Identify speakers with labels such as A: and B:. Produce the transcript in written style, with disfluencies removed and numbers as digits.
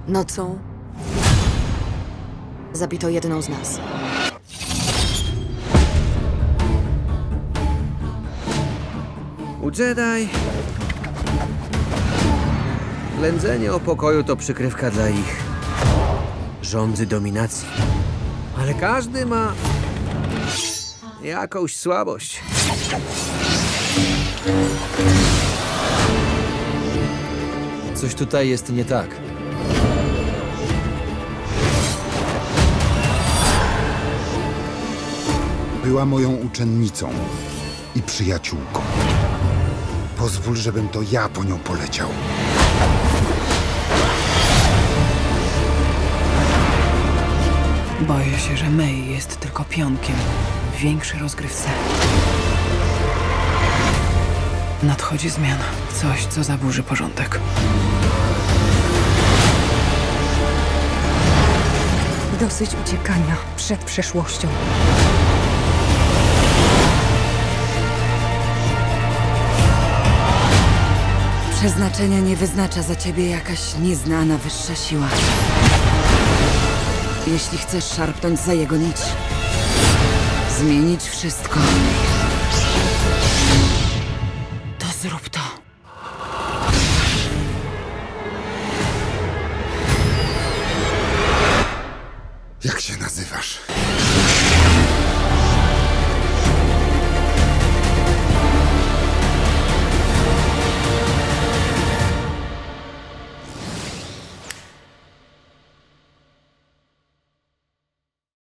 A: Nocą zabito jedną z nas.
B: U Jedi ględzenie o pokoju to przykrywka dla ich żądzy dominacji. Ale każdy ma jakąś słabość. Coś tutaj jest nie tak.
C: Była moją uczennicą i przyjaciółką. Pozwól, żebym to ja po nią poleciał.
D: Boję się, że May jest tylko pionkiem w większej rozgrywce. Nadchodzi zmiana. Coś, co zaburzy porządek.
E: Dosyć uciekania przed przeszłością.
A: Przeznaczenia nie wyznacza za ciebie jakaś nieznana wyższa siła. Jeśli chcesz szarpnąć za jego nić, zmienić wszystko, to zrób to.